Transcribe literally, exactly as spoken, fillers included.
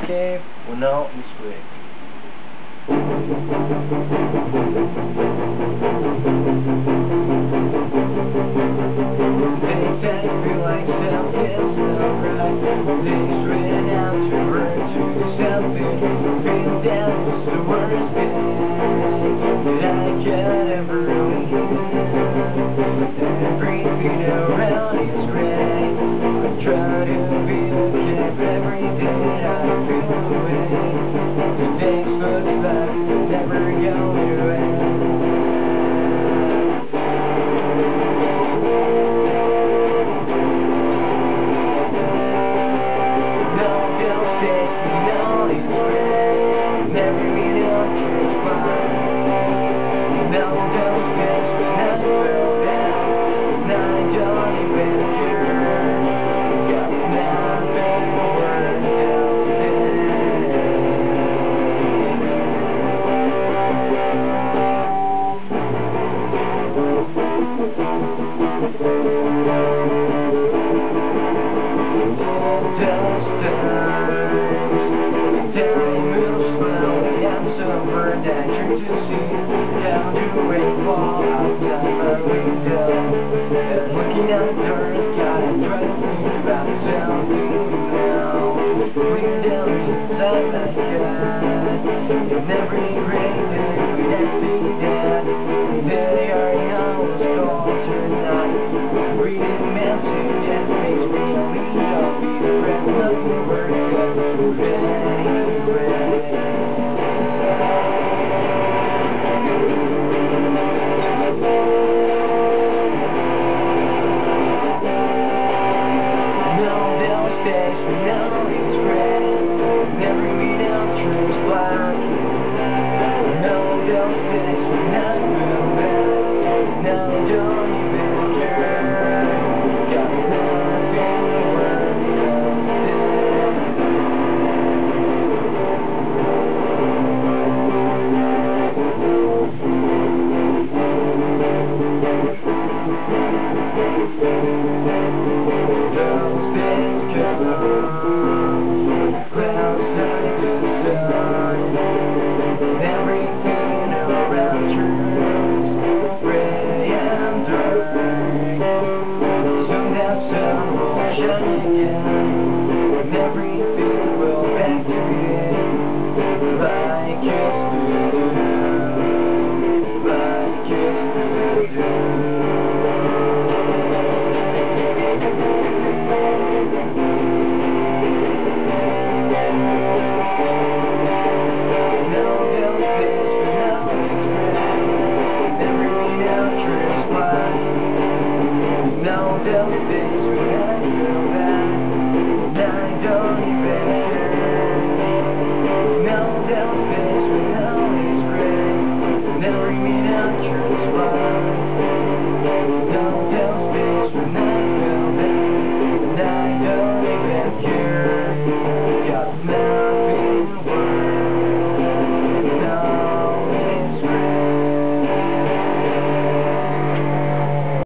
cave when all is quick. Things that feel like self-is not right. Things written out to burn to something. Feel down is the worst thing that I could ever leave. Everything around is gray. I try to be okay, but every day I feel away. The things look like they're never going away. No bill stays, no it's great. Never meet up, it's fine. No bill stays, not fell down. No, I don't even care. Got nothing worth Just times, time moves slowly, I'm so burned I turn to see down to rainfall outside my window. And looking out the earth, God, I try to think about something now. Clean down inside my God. In every great day, when I see that they are young, stars are not. Reading message that makes me lean up. Nothing worth it anyway. No, they'll stay, we know it's great. Never meet out, trees black. No, they'll stay, we not feel bad. No, don't even care. Got nothing worth those days come, clouds hide the sun, everything around turns gray and dark. Soon that sun will shine again, and everything will back to be like it used to do, like it used to do. No, those days when I feel bad.